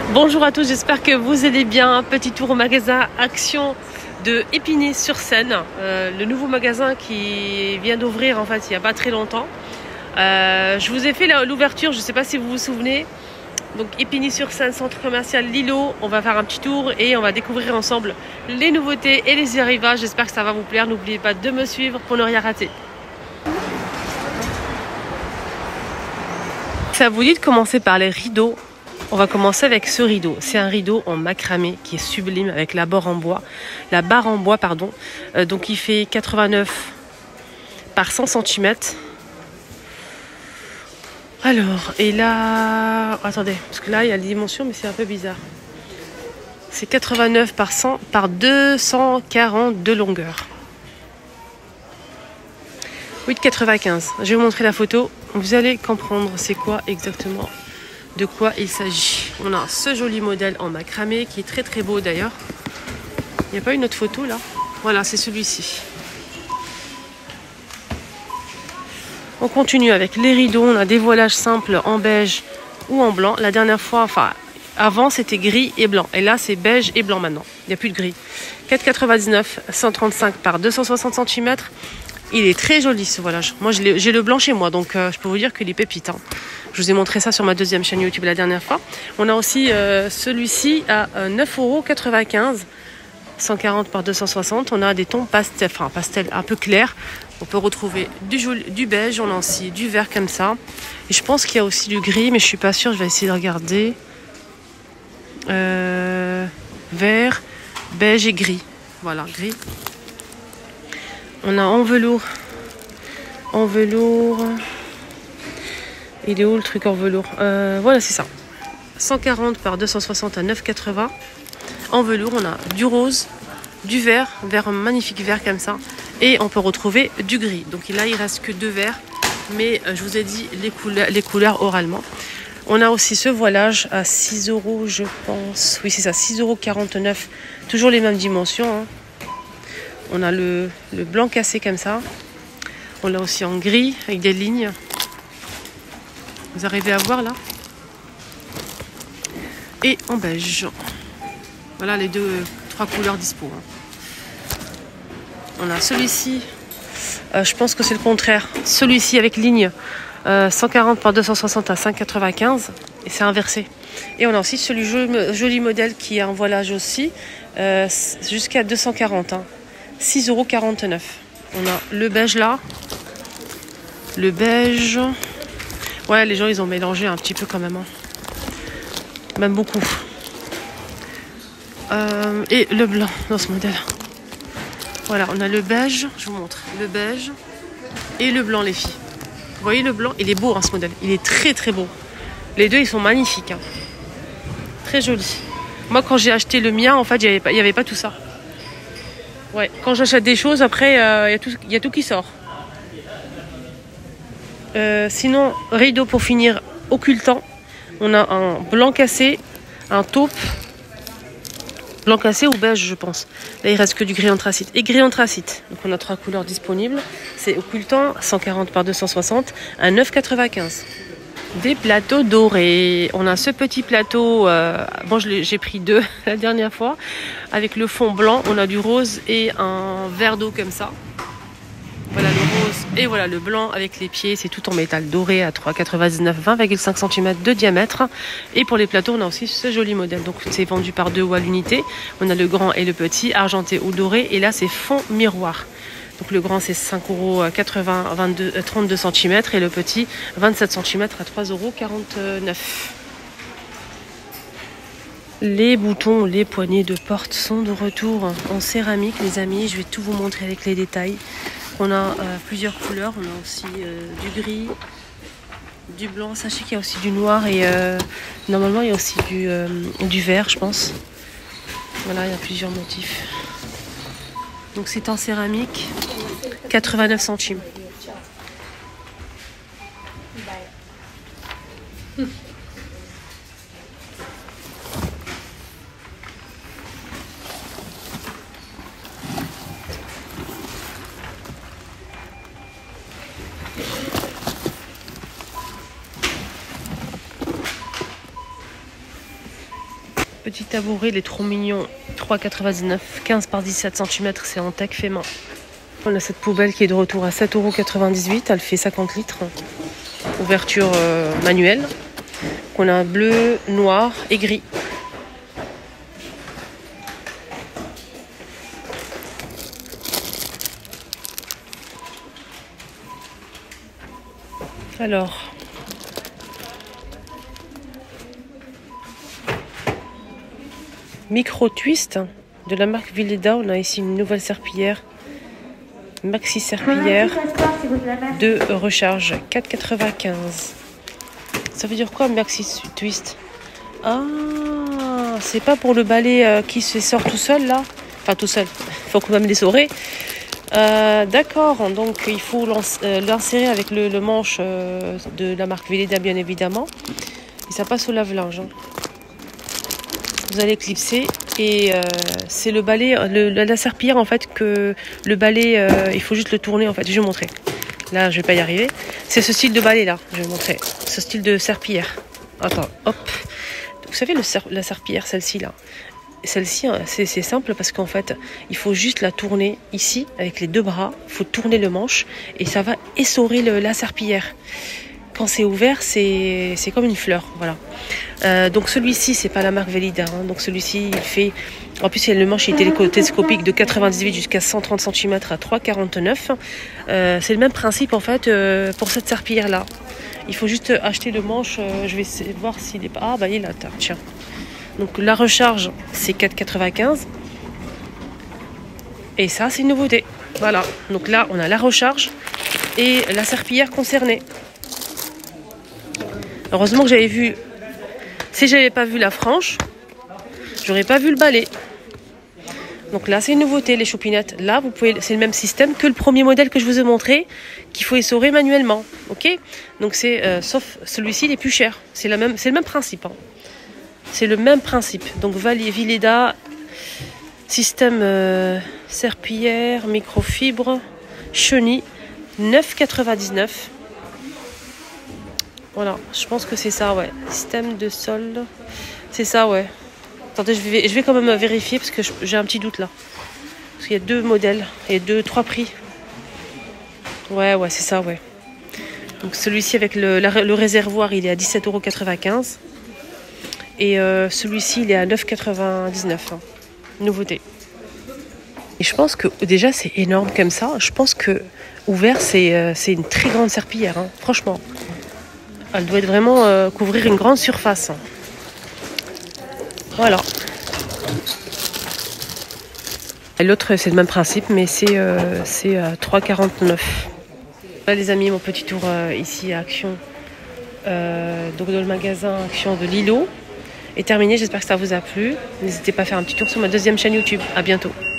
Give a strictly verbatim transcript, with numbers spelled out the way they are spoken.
Bonjour à tous, j'espère que vous allez bien. Petit tour au magasin Action de Épinay-sur-Seine, euh, le nouveau magasin qui vient d'ouvrir en fait il n'y a pas très longtemps. Euh, je vous ai fait l'ouverture, je ne sais pas si vous vous souvenez. Donc Épinay-sur-Seine, centre commercial Lilo. On va faire un petit tour et on va découvrir ensemble les nouveautés et les arrivages. J'espère que ça va vous plaire. N'oubliez pas de me suivre pour ne rien rater. Ça vous dit de commencer par les rideaux. On va commencer avec ce rideau. C'est un rideau en macramé qui est sublime avec la barre en bois. La barre en bois, pardon. Euh, donc il fait quatre-vingt-neuf par cent centimètres. Alors, et là... Attendez, parce que là, il y a la dimension, mais c'est un peu bizarre. C'est quatre-vingt-neuf par cent par deux cent quarante de longueur. huit quatre-vingt-quinze. Je vais vous montrer la photo. Vous allez comprendre c'est quoi exactement, de quoi il s'agit. On a ce joli modèle en macramé qui est très très beau d'ailleurs. Il n'y a pas une autre photo là? Voilà, c'est celui-ci. On continue avec les rideaux. On a des voilages simples en beige ou en blanc. La dernière fois, enfin avant c'était gris et blanc. Et là c'est beige et blanc maintenant. Il n'y a plus de gris. quatre quatre-vingt-dix-neuf, cent trente-cinq par deux cent soixante centimètres. Il est très joli ce voilage. Moi j'ai le blanc chez moi, donc euh, je peux vous dire qu'il est pépite. Hein. Je vous ai montré ça sur ma deuxième chaîne YouTube la dernière fois. On a aussi euh, celui-ci à euh, neuf euros quatre-vingt-quinze. cent quarante par deux cent soixante. On a des tons pastel, enfin pastel un peu clair. On peut retrouver du, joli, du beige, on a aussi du vert comme ça. Et je pense qu'il y a aussi du gris, mais je suis pas sûre. Je vais essayer de regarder. Euh, vert, beige et gris. Voilà, gris. On a en velours. En velours. Il est où le truc en velours? euh, Voilà, c'est ça. cent quarante par deux cent soixante à neuf quatre-vingts. En velours, on a du rose, du vert, vert magnifique vert comme ça. Et on peut retrouver du gris. Donc là, il reste que deux verts. Mais euh, je vous ai dit les couleurs, les couleurs oralement. On a aussi ce voilage à six euros, je pense. Oui, c'est ça, six euros quarante-neuf. Toujours les mêmes dimensions. Hein. On a le, le blanc cassé comme ça. On l'a aussi en gris avec des lignes. Vous arrivez à voir là? Et en beige. Voilà les deux, euh, trois couleurs dispo. Hein. On a celui-ci, euh, je pense que c'est le contraire. Celui-ci avec ligne euh, cent quarante par deux cent soixante à cinq quatre-vingt-quinze. Et c'est inversé. Et on a aussi celui joli, joli modèle qui est en voilage aussi, euh, jusqu'à deux cent quarante. Hein. six euros quarante-neuf. On a le beige là. Le beige. Ouais, les gens ils ont mélangé un petit peu quand même. Hein. Même beaucoup. Euh, et le blanc dans ce modèle. Voilà, on a le beige, je vous montre. Le beige et le blanc les filles. Vous voyez le blanc, il est beau hein, ce modèle. Il est très très beau. Les deux ils sont magnifiques. Hein. Très jolis. Moi quand j'ai acheté le mien, en fait, il n'y avait, avait pas tout ça. Ouais, quand j'achète des choses, après, il euh, y, y a tout qui sort. Euh, sinon, rideau pour finir occultant. On a un blanc cassé, un taupe. Blanc cassé ou beige, je pense. Là, il reste que du gris anthracite. Et gris anthracite. Donc, on a trois couleurs disponibles. C'est occultant, cent quarante par deux cent soixante, à neuf quatre-vingt-quinze. Des plateaux dorés. On a ce petit plateau. Euh, bon, j'ai pris deux la dernière fois. Avec le fond blanc, on a du rose et un verre d'eau comme ça. Voilà le rose et voilà le blanc avec les pieds. C'est tout en métal doré à trois quatre-vingt-dix-neuf, vingt virgule cinq centimètres de diamètre. Et pour les plateaux, on a aussi ce joli modèle. Donc c'est vendu par deux ou à l'unité. On a le grand et le petit, argenté ou doré. Et là, c'est fond miroir. Donc le grand, c'est cinq euros quatre-vingts, vingt-deux, trente-deux centimètres. Et le petit, vingt-sept centimètres à trois euros quarante-neuf. Les boutons, les poignées de porte sont de retour en céramique, les amis. Je vais tout vous montrer avec les détails. On a euh, plusieurs couleurs. On a aussi euh, du gris, du blanc. Sachez qu'il y a aussi du noir et euh, normalement il y a aussi du, euh, du vert, je pense. Voilà, il y a plusieurs motifs. Donc c'est en céramique, quatre-vingt-neuf centimes. Petit tabouret, il est trop mignon. trois quatre-vingt-dix-neuf, quinze par dix-sept centimètres, c'est en tech fait main. On a cette poubelle qui est de retour à sept euros quatre-vingt-dix-huit. Elle fait cinquante litres. Ouverture euh, manuelle. On a bleu, noir et gris. Alors, micro twist de la marque Vileda. On a ici une nouvelle serpillière, maxi serpillière de recharge, quatre quatre-vingt-quinze. Ça veut dire quoi maxi twist? Ah, c'est pas pour le balai euh, qui se sort tout seul là. Enfin tout seul, il faut quand même l'essorer. Euh, D'accord, donc il faut l'insérer avec le, le manche euh, de la marque Vileda bien évidemment. Et ça passe au lave-linge. Hein. Vous allez clipser et euh, c'est le balai, le, la serpillière en fait que le balai, euh, il faut juste le tourner en fait. Je vais vous montrer. Là, je vais pas y arriver. C'est ce style de balai là. Je vais vous montrer. Ce style de serpillière. Attends, hop. Vous savez le ser la serpillière, celle-ci là. Celle-ci, c'est simple parce qu'en fait, il faut juste la tourner ici avec les deux bras. Il faut tourner le manche et ça va essorer le, la serpillière. Quand c'est ouvert, c'est comme une fleur. Voilà. Euh, donc celui-ci, c'est pas la marque Vileda. Hein. Donc celui-ci, il fait... En plus, il y a le manche il est télescopique de quatre-vingt-dix-huit jusqu'à cent trente centimètres à trois quarante-neuf. Euh, c'est le même principe en fait euh, pour cette serpillière-là. Il faut juste acheter le manche. Euh, je vais voir s'il est pas... Ah bah il est là, tiens. Donc la recharge, c'est quatre quatre-vingt-quinze. Et ça, c'est une nouveauté. Voilà. Donc là, on a la recharge et la serpillière concernée. Heureusement que j'avais vu... Si j'avais pas vu la frange, j'aurais pas vu le balai. Donc là, c'est une nouveauté, les choupinettes. Là, vous pouvez, c'est le même système que le premier modèle que je vous ai montré, qu'il faut essorer manuellement. Ok? Donc c'est, euh, sauf celui-ci, il est plus cher. C'est la même, c'est le même principe. Hein. C'est le même principe. Donc Vileda, système euh, serpillière, microfibre, chenille, neuf quatre-vingt-dix-neuf. Voilà, je pense que c'est ça, ouais. Système de solde, c'est ça, ouais. Attendez, je vais, je vais quand même vérifier parce que j'ai un petit doute là. Parce qu'il y a deux modèles et deux, trois prix. Ouais, ouais, c'est ça, ouais. Donc celui-ci avec le, la, le réservoir, il est à dix-sept euros quatre-vingt-quinze. Et euh, celui-ci, il est à neuf quatre-vingt-dix-neuf. Hein. Nouveauté. Et je pense que déjà, c'est énorme comme ça. Je pense que ouvert, c'est euh, une très grande serpillière, hein. Franchement. Elle doit être vraiment euh, couvrir une grande surface. Hein. Voilà. L'autre, c'est le même principe, mais c'est euh, euh, trois quarante-neuf. Voilà les amis, mon petit tour euh, ici à Action. Euh, donc dans le magasin Action de Lilo est terminé. J'espère que ça vous a plu. N'hésitez pas à faire un petit tour sur ma deuxième chaîne YouTube. À bientôt.